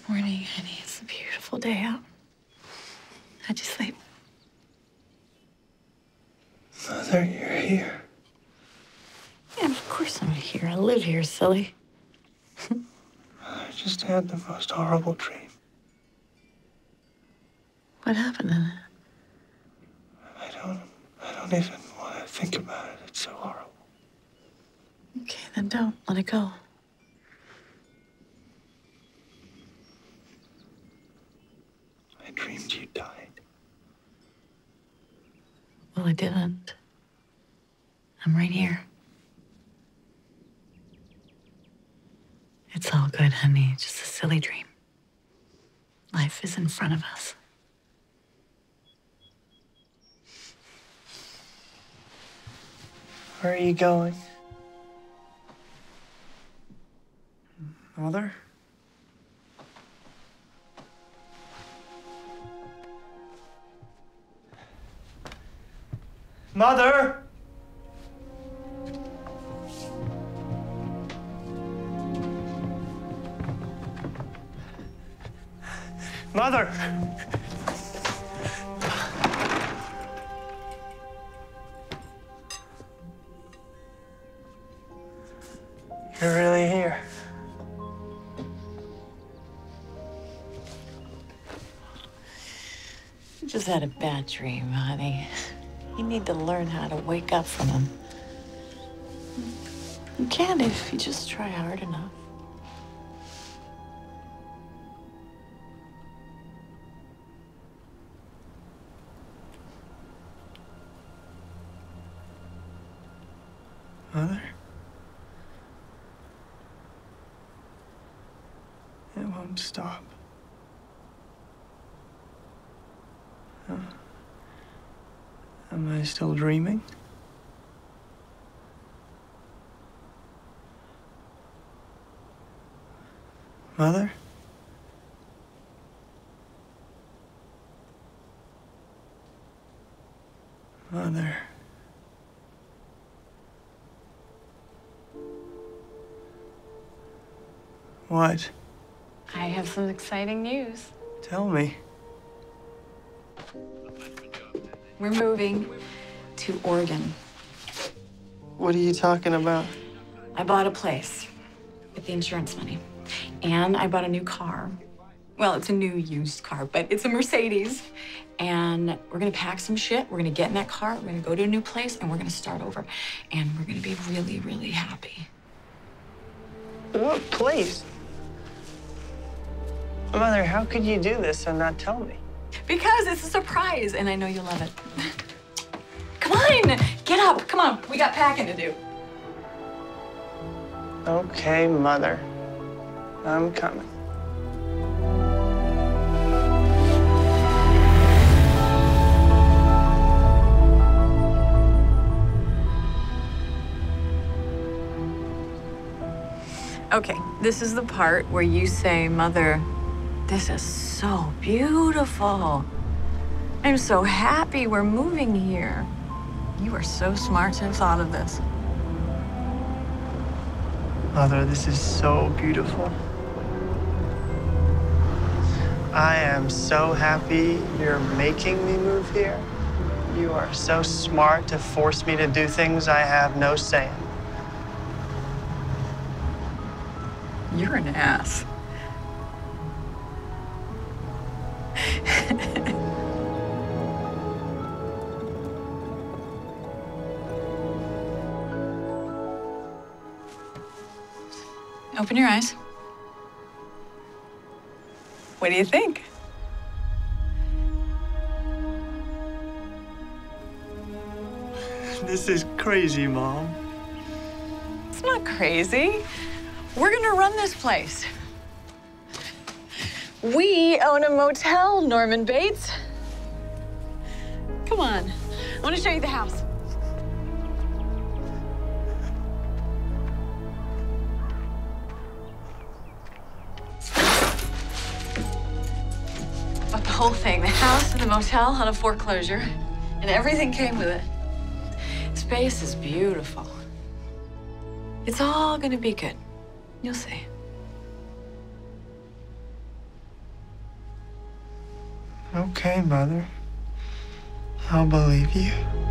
Morning, honey. It's a beautiful day out. How'd you sleep? Mother, you're here. Yeah, of course I'm here. I live here, silly. I just had the most horrible dream. What happened in it? I don't even want to think about it. It's so horrible. Okay, then don't. Let it go. I dreamed you died. Well, I didn't. I'm right here. It's all good, honey. It's just a silly dream. Life is in front of us. Where are you going? Mother? Mother! Mother! You're really here. You just had a bad dream, honey. You need to learn how to wake up from them. You can if you just try hard enough. Mother? It won't stop. Am I still dreaming? Mother? Mother. What? I have some exciting news. Tell me. We're moving to Oregon. What are you talking about? I bought a place with the insurance money. And I bought a new car. Well, it's a new used car, but it's a Mercedes. And we're gonna pack some shit. We're gonna get in that car. We're gonna go to a new place and we're gonna start over. And we're gonna be really, really happy. What place? Mother, how could you do this and not tell me? Because it's a surprise, and I know you'll love it. Come on, get up. Come on, we got packing to do. Okay, Mother. I'm coming. Okay, this is the part where you say, Mother, this is so beautiful. I'm so happy we're moving here. You are so smart to have thought of this. Mother, this is so beautiful. I am so happy you're making me move here. You are so smart to force me to do things I have no say in. You're an ass. Open your eyes. What do you think? This is crazy, Mom. It's not crazy. We're gonna run this place. We own a motel, Norman Bates. Come on, I want to show you the house. But the whole thing, the house and the motel on a foreclosure, and everything came with it. Space is beautiful. It's all gonna be good. You'll see. Okay, Mother. I'll believe you.